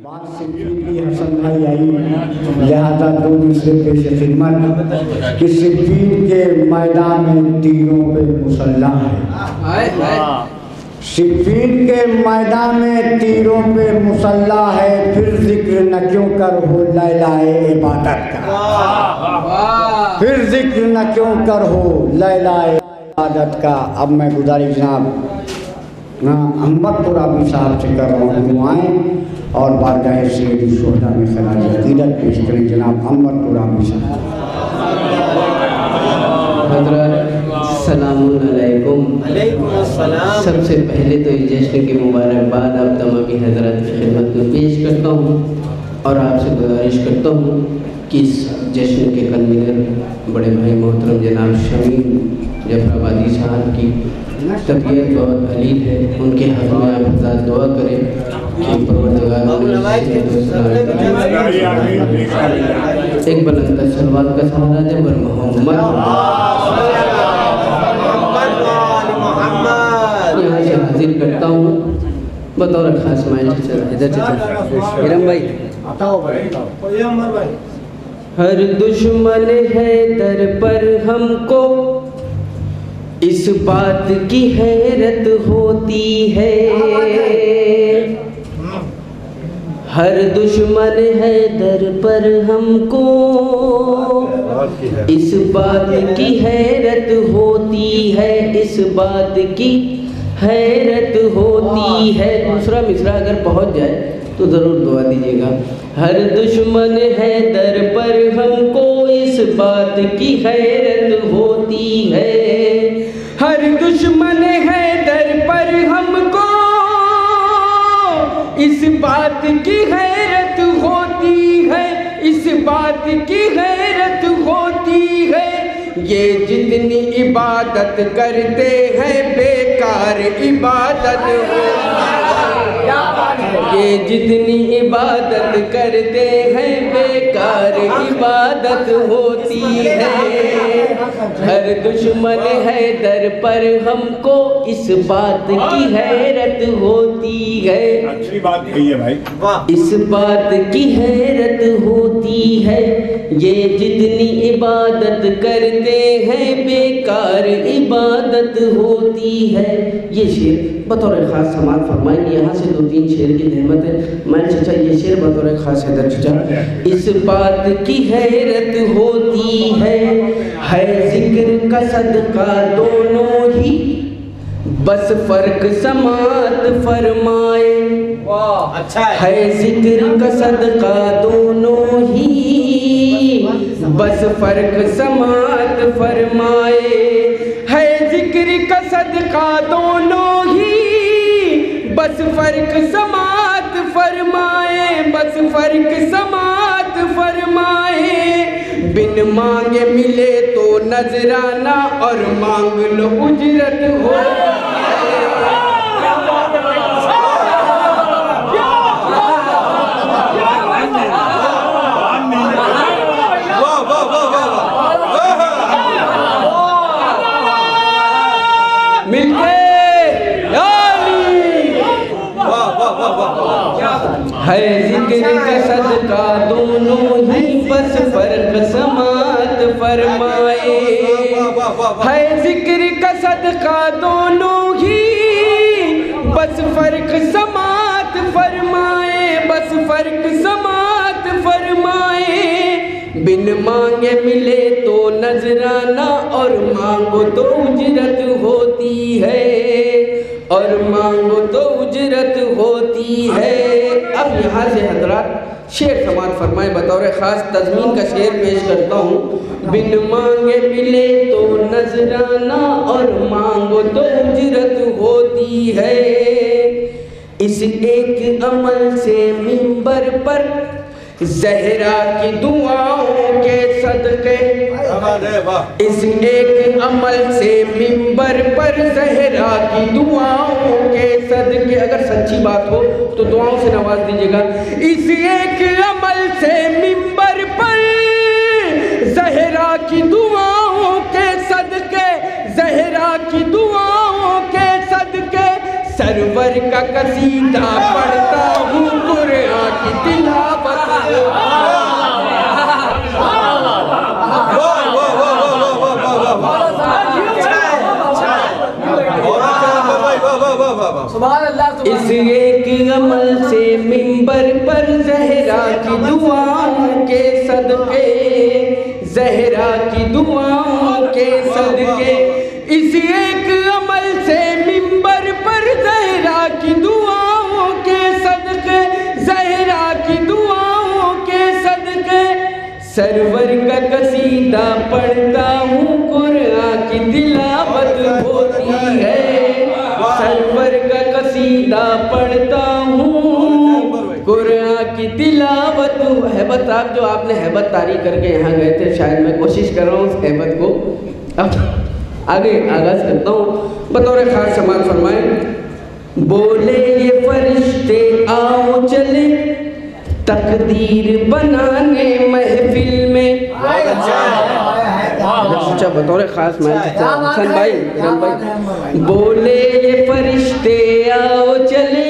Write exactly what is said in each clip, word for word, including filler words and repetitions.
बात सिद्दीकी हसन भाई आई, लिहाजा दो दूसरे पेश खिदमत कि सिद्दीक के मैदान में तीरों पे मुसल्ला है। सिद्दीक के मैदान में तीरों पे मुसल्ला है, फिर जिक्र न क्यों कर हो लैलाए इबादत का, फिर जिक्र न क्यों कर हो लैलाए इबादत का। अब मैं गुजारिश जनाब ना अहमद तुराबी साहब से कर रहा हूँ, आएँ और बारगाह सैयद शुहदा में खराज अक़ीदत पेश करें। जनाब अहमद तुराबी साहब। सलामुन अलैकुम। सबसे पहले तो इस जश्न की मुबारकबाद आप तमामी हज़रात की खिदमत में पेश करता हूँ और आपसे गुजारिश करता हूँ कि इस जश्न के कन्वीनर बड़े भाई मोहतरम जनाब शमीम जफराबादी साहब की तबीयत बहुत अलील है, उनके हक़ में आप हज़रात दुआ करें कि परवरदिगार एक बुलंद सलवात का सहारा दे बर मोहम्मद। यहाँ से हाजिर करता हूँ बतौर खास माइल इधर से इरम भाई। हर दुश्मन है दर पर हमको इस बात की हैरत होती है, हर दुश्मन है दर पर हमको इस बात की हैरत होती है, इस बात की हैरत होती है। दूसरा मिसरा अगर पहुंच जाए तो ज़रूर दुआ दीजिएगा। हर दुश्मन है दर पर हमको इस बात की हैरत होती है, हर दुश्मन है दर पर हमको इस बात की हैरत होती है, इस बात की हैरत होती है। ये जितनी इबादत करते हैं बेकार इबादत हो, ये जितनी इबादत करते हैं बेकार इबादत होती है। हर दुश्मन है दर पर हमको इस बात की हैरत होती है। अच्छी बात कही है भाई। इस बात की हैरत होती है, ये जितनी इबादत करते हैं बेकार इबादत होती है। ये शेर बतौर खास समात फरमाएंगे। यहाँ से दो तीन शेर की रहमत है। मैं चचा ये शेर बतौर खास है चचा। इस बात की हैरत होती है, है जिक्र का सदका दोनों ही बस फर्क समात फरमाए। वाह अच्छा है, है जिक्र का सदका दोनों ही बस फर्क समात फरमाए, है जिक्र का सदका दोनों ही बस फर्क समात फरमाए, बस फर्क समात फरमाए। बिन मांगे मिले तो नजराना और मांग लो उजरत हो। है जिक्र का सदका दोनों ही बस फर्क समात फरमाए, है जिक्र का सदका दोनों ही बस फर्क समात फरमाए, बस फर्क समात फरमाए। बिन मांगे मिले तो नजराना और मांगो तो उजरत होती है, और मांगो तो उजरत होती है। अब यहाँ से हजरात शेर समात फरमाए बतौर ख़ास तज़मीन का शेर पेश करता हूँ। बिन मांगे मिले तो नजराना और मांगो तो उजरत होती है। इस एक अमल से मिंबर पर ज़हरा की दुआओं के सदके, इस एक अमल से मिंबर पर ज़हरा की दुआओं के सदके, अगर सच्ची बात हो तो दुआओं से नवाज दीजिएगा। इस एक अमल से मिंबर पर ज़हरा की दुआओं के सदके, ज़हरा की दुआओं के सदके सरवर का कसीदा पढ़ता हूँ कुरान की मिंबर पर ज़हरा की दुआओं के सदके, ज़हरा की दुआओं के सदके, इसी एक अमल से मिंबर पर ज़हरा की दुआओं के सदके, ज़हरा की दुआओं के सदके, सरवर का कसीदा पढ़ता हूँ, कुरान की तिलावत होती है। सरवर का कसीदा पढ़ता हूँ, कुरान की तिलावत। हैबत आप जो आपने हैबत तारी करके यहाँ गए थे, शायद मैं कोशिश कर रहा हूँ उस हैबत को अब आगे आगाज करता हूँ। बतौर खास समाज फरमाए, बोले ये फरिश्ते आओ चले तकदीर बनाने महफिल में। अच्छा बतौर खास मैं हसन भाई, भाई बोले ये फरिश्ते आओ चले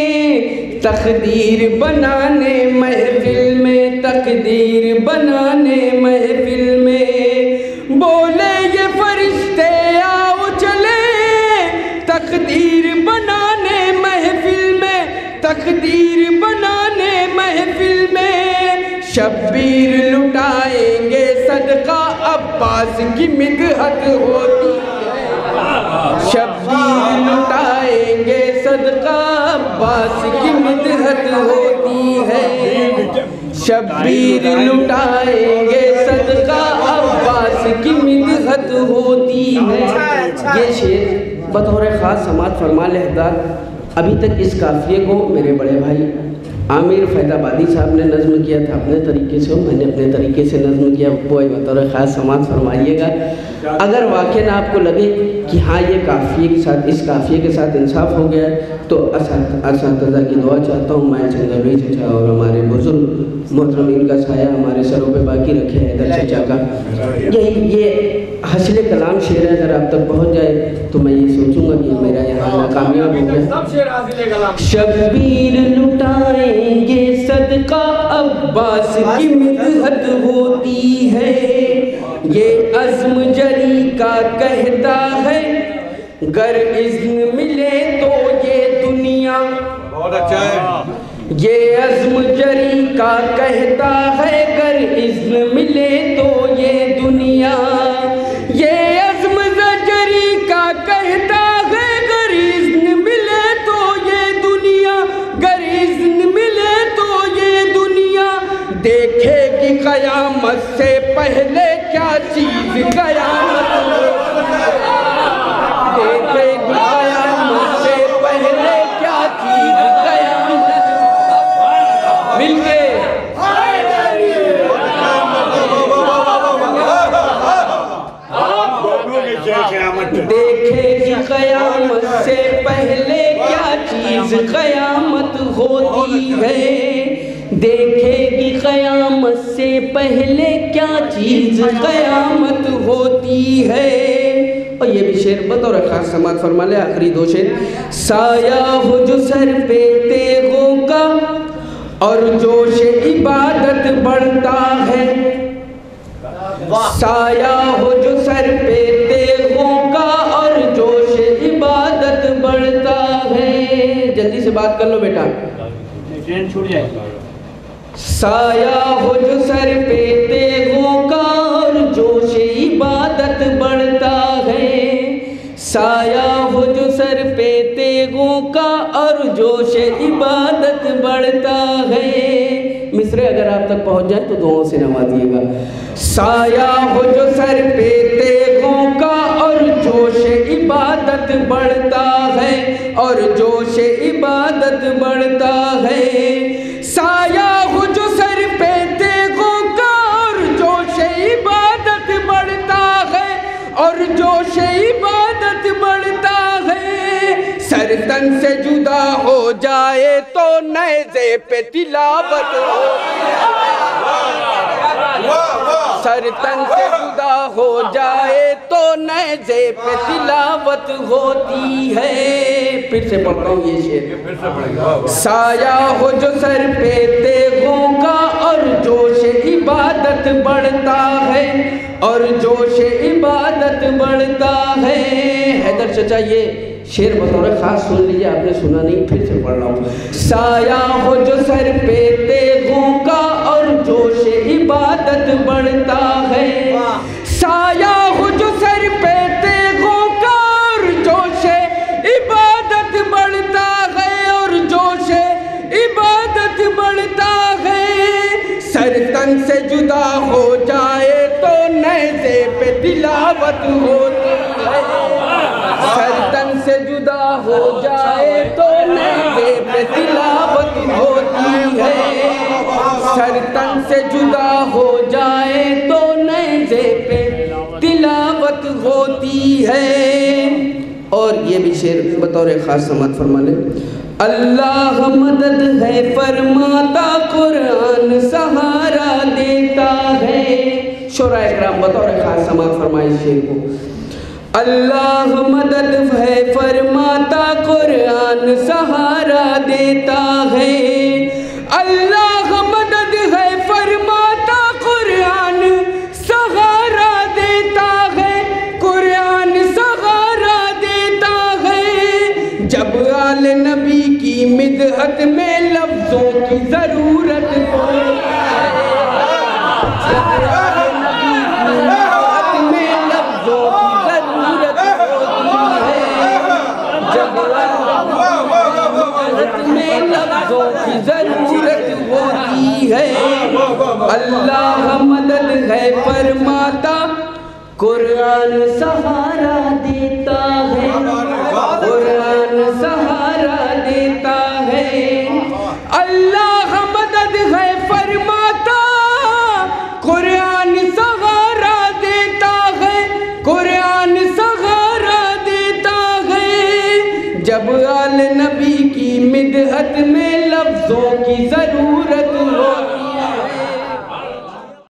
तकदीर बनाने महफिल में, तकदीर बनाने महफिल में। बोले ये फरिश्ते आओ चले तकदीर बनाने महफिल में, तकदीर बनाने महफिल में। शब्बीर लुटाएंगे सदका अब्बास की मिदहत होती है। शब्बीर लुटाएंगे सदका अब्बास की मिदहत होती है। शब्बीर लुटाएंगे सदका अब्बास की मिदहत होती है। ये शेर बतौर ख़ास समात फरमा लहदार। अभी तक इस काफ़िए को मेरे बड़े भाई आमिर फैदाबादी साहब ने नज़्म किया था अपने तरीके से, मैंने अपने तरीके से नज़्म किया। वो बतौर ख़ास समात फरमाइएगा। अगर वाक़ई ना आपको लगे कि हाँ ये काफ़िए के साथ, इस काफ़िए के साथ इंसाफ हो गया है, तो असातिज़ा की दुआ चाहता हूँ। मैं चंदरवी चचा और हमारे बुजुर्ग मोहतरम, इनका साया हमारे सरों पे बाकी रखे हैदर चचा का। यही ये हसले कलाम शेर है, अगर आप तक पहुँच जाए तो मैं ये सोचूंगा कि मेरा यहाँ नाकामयाब हो गया। शब्बीर लुटाएंगे सदका अब्बास की मिदहत होती है। ये अज़्म जरी का कहता है, गर इज़्न मिले तो ये दुनिया। बहुत अच्छा है। ये अज़्म जरी का कहता है, गर इज़्न मिले तो ये दुनिया। ये अज़्म जरी का कहता है, गर इज़्न मिले तो ये दुनिया, गर इज़्न मिले तो ये दुनिया। देखेगी क़यामत से पहले क्या चीज़ क़यामत, देखेगी क़यामत से पहले क्या चीज़ क़यामत। मिलके देखेगी क़यामत से पहले क्या चीज़ क़यामत होती है। देखेगी क़यामत से पहले क्या चीज़ क़यामत होती है। और ये भी शेर बतौर ख़ास समात फरमा ले। आखिरी दो शेर। साया हो जो सर पे तेगों का और जोश इबादत बढ़ता है। साया हो जो सर पे तेगों का और जोश इबादत बढ़ता है। जल्दी से बात कर लो बेटा, ट्रेन छूट जाए। साया हो जो सर पे तेगों का और जोश इबादत बढ़ता है। साया हो जो सर पे तेगों का और जोश इबादत बढ़ता है। मिसरे अगर आप तक पहुंच जाए तो दुआओं से नवाजिएगा। साया हो जो सर पे तेगों का और जोश इबादत बढ़ता है, और जोश इबादत बढ़ता है। साया हो जो सर पे तेगों का और जोश इबादत बढ़ता है, और जोश इबादत बढ़ता है। सर तन से जुदा हो जाए तो नेज़े पे तिलावत होती है। सर तन से जुदा हो जाए तो नेज़े पे तिलावत होती है। फिर से पढ़ता हूँ ये शेर। साया हो जो सर पे तेगों का और जोश इबादत बढ़ता है, और जोश इबादत बढ़ता है। हैदर चचा ये शेर बतौर खास सुन लीजिए, आपने सुना नहीं, फिर से पढ़ रहा हूँ। साया हो जो सर पे तेगों का और जोश इबादत बढ़ता है। साया हो जो सर पे तेगों का और जोश इबादत बढ़ता है, और जोश इबादत बढ़ता है। सर तन से जुदा हो जाए तो नेज़े पे तिलावत होती है। सर तन से जुदा हो जाए तो नेज़े पे तिलावत होती है। सर तन से जुदा हो जाए तो नेज़े पे तिलावत होती है। और ये भी शेर बतौर खास समात फरमा ले। अल्लाह मदद है फरमाता, कुरान सहारा देता है। शोरा इकराम बतौर खास समात फरमाए शेर को। अल्लाह मदद है फरमाता, कुरान सहारा देता है। अल्लाह मदद है फरमाता, कुरान सहारा देता है। कुरान सहारा देता है। जब आले नबी की मिदहत में लफ्जों की जरूरत पड़े, की जरूरत होती है। अल्लाह मदद है फरमाता, कुरान सहारा देता है। कुरान सहारा देता है। अल्लाह मदद है फरमाता, कुरान सहारा देता है। कुरान सहारा देता है। जब आले नबी की मिदहत में लफ्जों की जरूरत